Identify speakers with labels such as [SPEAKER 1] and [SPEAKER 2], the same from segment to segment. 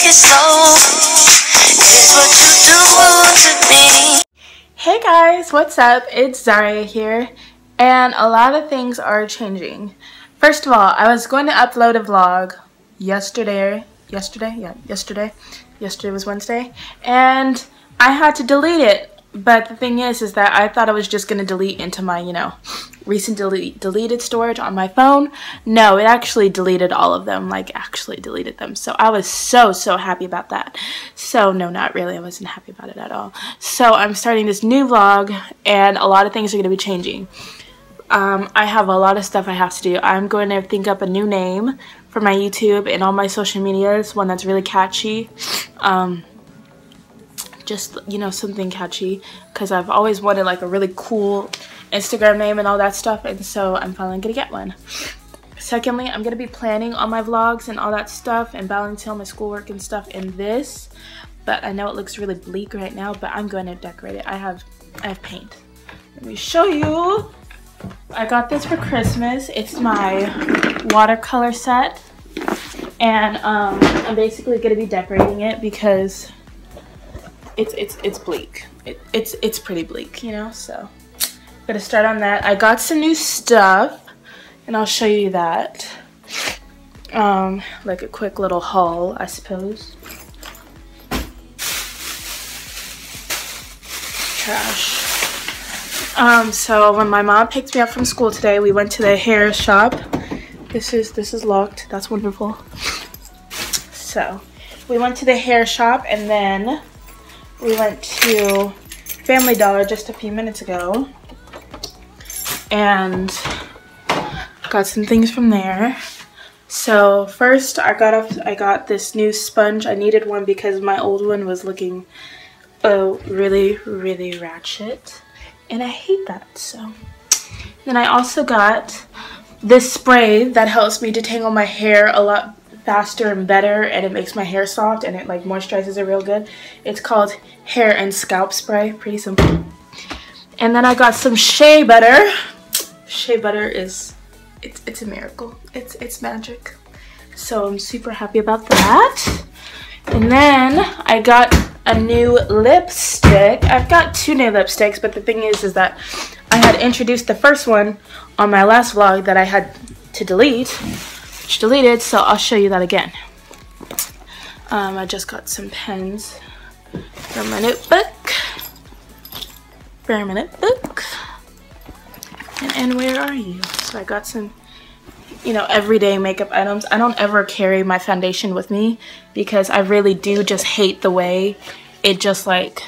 [SPEAKER 1] it so. It's what you do to me.
[SPEAKER 2] Hey guys, what's up? It's Zaria here, and a lot of things are changing. First of all, I was going to upload a vlog yesterday was Wednesday, and I had to delete it. But the thing is that I thought I was just going to delete into my, recent deleted storage on my phone. No, it actually deleted all of them, like actually deleted them. So I was so happy about that. So no, not really. I wasn't happy about it at all. So I'm starting this new vlog, and a lot of things are going to be changing. I have a lot of stuff I have to do. I'm going to think up a new name for my YouTube and all my social medias, one that's really catchy. Just, something catchy, because I've always wanted like a really cool Instagram name and all that stuff, and so I'm finally gonna get one. Secondly, I'm gonna be planning all my vlogs and all that stuff and balancing all my schoolwork and stuff in this, but I know it looks really bleak right now, but I'm going to decorate it. I have paint. Let me show you. I got this for Christmas. It's my watercolor set, and I'm basically gonna be decorating it because it's bleak. It's pretty bleak, so I'm gonna start on that. I got some new stuff, and I'll show you that. Like a quick little haul, I suppose. Trash. So when my mom picked me up from school today, we went to the hair shop. This is locked. That's wonderful. So we went to the hair shop, and then we went to Family Dollar just a few minutes ago and got some things from there. So first I got this new sponge. I needed one because my old one was looking really ratchet, and I hate that. So then I also got this spray that helps me detangle my hair a lot faster and better, and it makes my hair soft, and it like moisturizes it real good. It's called Hair and Scalp Spray. Pretty simple. And then I got some shea butter. Shea butter is it's a miracle. It's magic. So I'm super happy about that. And then I got a new lipstick. I've got two new lipsticks, but the thing is that I had introduced the first one on my last vlog that I had to delete, which deleted, so I'll show you that again. I just got some pens from my notebook. And where are you? So I got some, everyday makeup items. I don't ever carry my foundation with me because I really do just hate the way it just like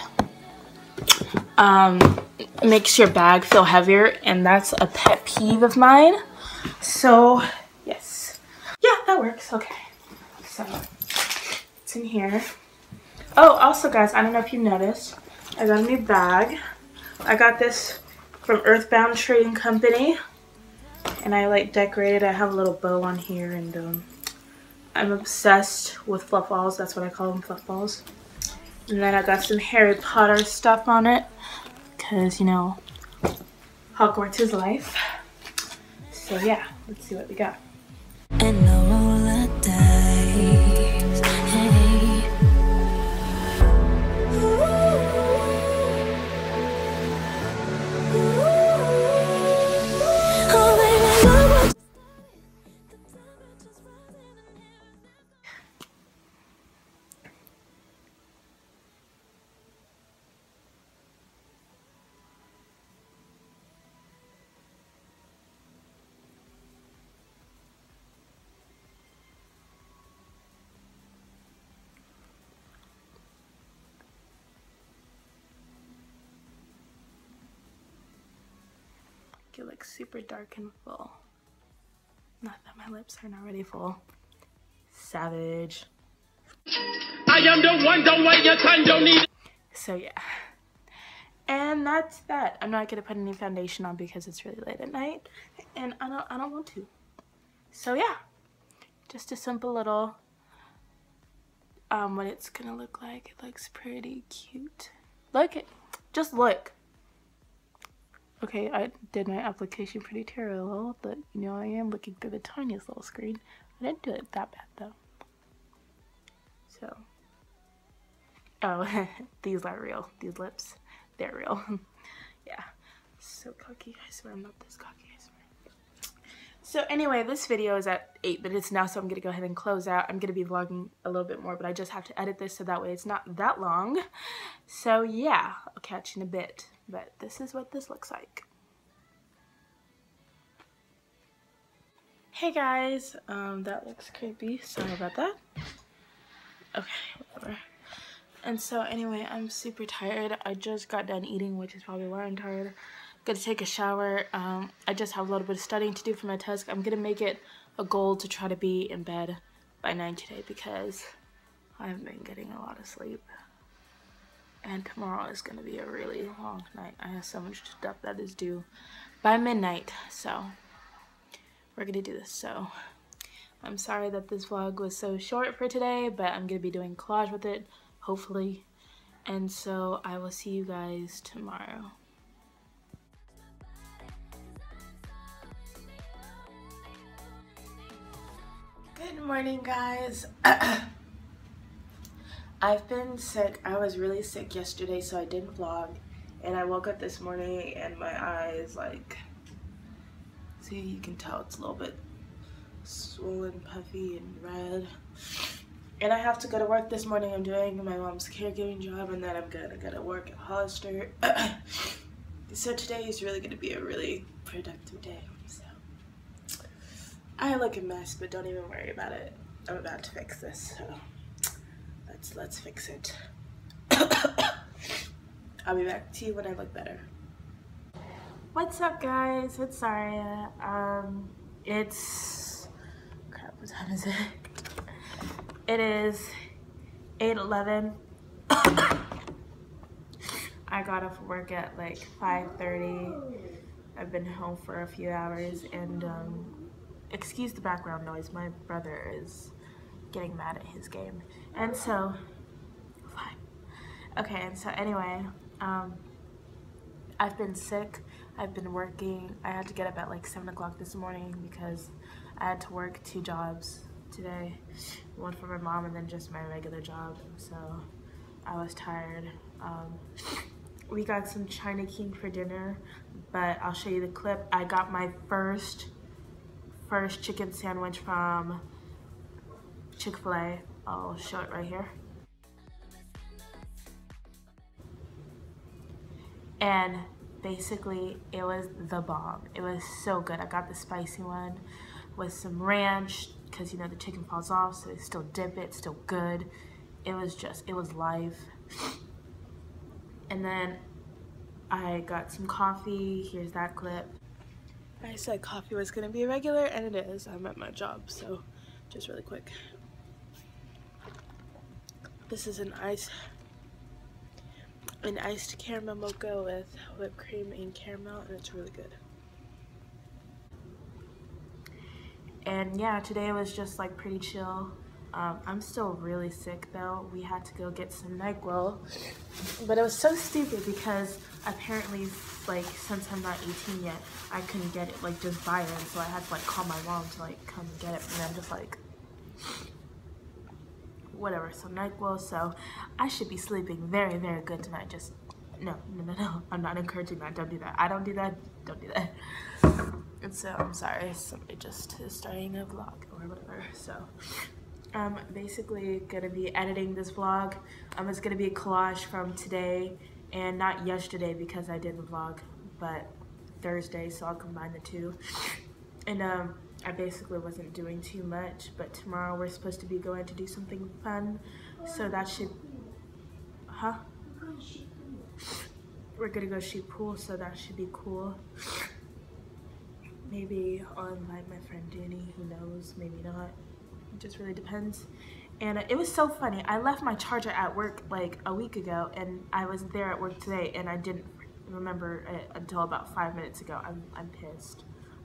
[SPEAKER 2] makes your bag feel heavier, and that's a pet peeve of mine. So yes, yeah, that works. Okay, so it's in here. Oh, also guys, I don't know if you noticed, I got a new bag. I got this from Earthbound Trading Company, and I like decorated. I have a little bow on here, and I'm obsessed with fluff balls. That's what I call them, fluff balls. And then I got some Harry Potter stuff on it because, Hogwarts is life. So yeah, let's see what we got.
[SPEAKER 1] And the roll of dice. Hey. Oh, baby, look.
[SPEAKER 2] It looks super dark and full. Not that my lips aren't already full. Savage.
[SPEAKER 3] I am the one, the way your son don't need.
[SPEAKER 2] So yeah, and that's that. I'm not gonna put any foundation on because it's really late at night, and I don't want to. So yeah, just a simple little what it's gonna look like. It looks pretty cute. Look it, just look. Okay, I did my application pretty terrible, but I am looking through the tiniest little screen. I didn't do it that bad though. So, oh, these are real. These lips, they're real. Yeah, so cocky, I swear I'm not this cocky, I swear. So anyway, this video is at 8 minutes now, so I'm gonna go ahead and close out. I'm gonna be vlogging a little bit more, but I just have to edit this so that way it's not that long. So yeah, I'll catch you in a bit. But this is what this looks like. Hey guys, that looks creepy. Sorry about that. Okay, whatever. And so anyway, I'm super tired. I just got done eating, which is probably why I'm tired. Gonna take a shower. I just have a little bit of studying to do for my test. I'm gonna make it a goal to try to be in bed by 9 today because I've been getting a lot of sleep. And tomorrow is gonna be a really long night. I have so much stuff that is due by midnight, so we're gonna do this. So I'm sorry that this vlog was so short for today, but I'm gonna be doing collage with it, hopefully. And so I will see you guys tomorrow. Good morning, guys. I've been sick. I was really sick yesterday, so I didn't vlog. And I woke up this morning and my eyes, like, see, you can tell it's a little bit swollen, puffy, and red. And I have to go to work this morning. I'm doing my mom's caregiving job, and then I'm gonna go to work at Hollister. So today is really gonna be a really productive day. So I look a mess, but don't even worry about it. I'm about to fix this, so let's fix it. I'll be back to you when I look better. What's up, guys? It's Saria. It's crap. What time is it? It is 8:11. I got off work at like 5:30. I've been home for a few hours, and excuse the background noise. My brother is getting mad at his game, and so fine. Okay, and so anyway, I've been sick. I've been working. I had to get up at like 7 o'clock this morning because I had to work 2 jobs today, one for my mom and then just my regular job. So I was tired. We got some China King for dinner, but I'll show you the clip. I got my first chicken sandwich from Chick-fil-A. I'll show it right here. And basically it was the bomb. It was so good. I got the spicy one with some ranch because, you know, the chicken falls off, so they still dip it, still good. It was live. And then I got some coffee. Here's that clip. I said coffee was gonna be regular, and it is. I'm at my job, so just really quick. This is an iced caramel mocha with whipped cream and caramel, and it's really good. And yeah, today was just like pretty chill. I'm still really sick though. We had to go get some NyQuil, but it was so stupid because apparently, like, since I'm not 18 yet, I couldn't get it, like, just buy it, and so I had to like call my mom to like come get it, and I'm just like, whatever. So NyQuil, so I should be sleeping very, very good tonight. Just no, I'm not encouraging that. Don't do that. I don't do that. Don't do that. And so I'm sorry, somebody just is starting a vlog or whatever. So I'm basically gonna be editing this vlog. It's gonna be a collage from today and not yesterday because I didn't vlog, but Thursday, so I'll combine the two. And I basically wasn't doing too much, but tomorrow we're supposed to be going to do something fun, so that should, we're gonna go shoot pool, so that should be cool. Maybe I'll invite my friend Danny, who knows, maybe not. It just really depends. And it was so funny. I left my charger at work like a week ago, and I was there at work today, and I didn't remember it until about 5 minutes ago. I'm pissed.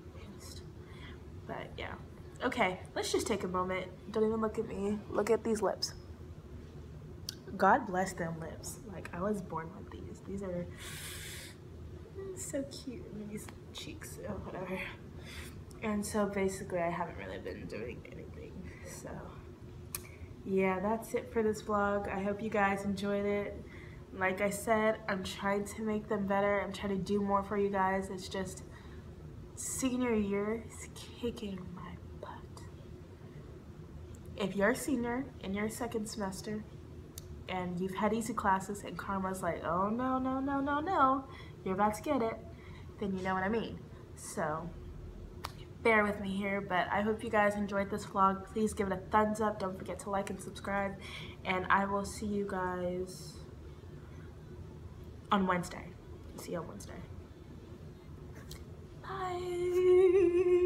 [SPEAKER 2] But yeah. Okay, let's just take a moment. Don't even look at me. Look at these lips. God bless them lips. Like, I was born with these. These are so cute. And these cheeks, oh, whatever. And so basically I haven't really been doing anything. So yeah, that's it for this vlog. I hope you guys enjoyed it. Like I said, I'm trying to make them better. I'm trying to do more for you guys. It's just senior year is kicking my butt. If you're a senior in your second semester and you've had easy classes and karma's like, oh no, no, no, no, no, you're about to get it, then you know what I mean. So bear with me here, but I hope you guys enjoyed this vlog. Please give it a thumbs up. Don't forget to like and subscribe, and I will see you guys on Wednesday. See you on Wednesday. Bye.